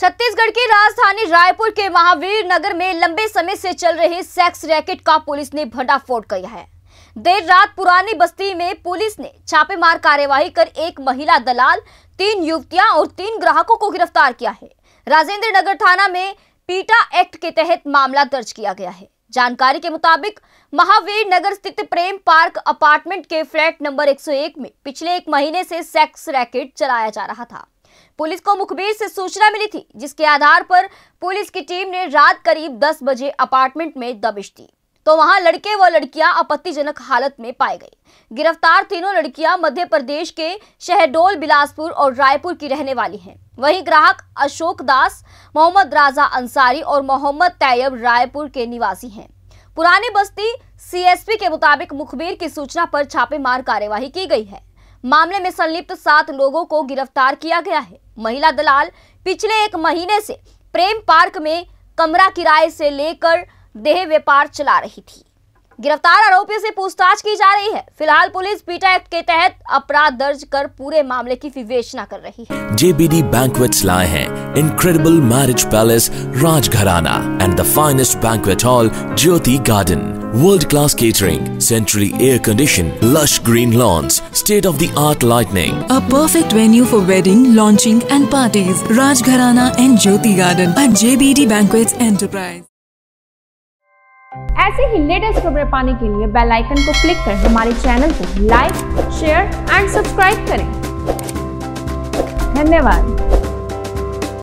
छत्तीसगढ़ की राजधानी रायपुर के महावीर नगर में लंबे समय से चल रहे सेक्स रैकेट का पुलिस ने भंडाफोड़ किया है। देर रात पुरानी बस्ती में पुलिस ने छापेमार कार्यवाही कर एक महिला दलाल, 3 युवतियां और 3 ग्राहकों को गिरफ्तार किया है। राजेंद्र नगर थाना में पीटा एक्ट के तहत मामला दर्ज किया गया है। जानकारी के मुताबिक महावीर नगर स्थित प्रेम पार्क अपार्टमेंट के फ्लैट नंबर 101 में पिछले 1 महीने से सेक्स रैकेट चलाया जा रहा था। पुलिस को मुखबिर से सूचना मिली थी, जिसके आधार पर पुलिस की टीम ने रात करीब 10 बजे अपार्टमेंट में दबिश दी तो वहां लड़के व लड़कियां आपत्तिजनक हालत में पाए गए। गिरफ्तार तीनों लड़कियां मध्य प्रदेश के शहडोल, बिलासपुर और रायपुर की रहने वाली हैं। वहीं ग्राहक अशोक दास, मोहम्मद राजा अंसारी और मोहम्मद तैयब रायपुर के निवासी हैं। पुरानी बस्ती सीएसपी के मुताबिक मुखबिर की सूचना पर छापेमार कार्यवाही की गई है। मामले में संलिप्त 7 लोगों को गिरफ्तार किया गया है। महिला दलाल पिछले 1 महीने से प्रेम पार्क में कमरा किराए से लेकर देह व्यापार चला रही थी। गिरफ्तार आरोपियों से पूछताछ की जा रही है। फिलहाल पुलिस पीटा एक्ट के तहत अपराध दर्ज कर पूरे मामले की विवेचना कर रही है। JBD Banquets लाए हैं Incredible Marriage Palace Rajgharana and the finest banquet hall Jyoti Garden. World-class catering, centrally air-conditioned, lush green lawns, state-of-the-art lighting. A perfect venue for wedding, launching and parties. Rajgharana and Jyoti Garden at JBD Banquets Enterprise. ऐसे ही latest खबरें पाने के लिए bell icon को click कर हमारे channel को like, share and subscribe करें। धन्यवाद।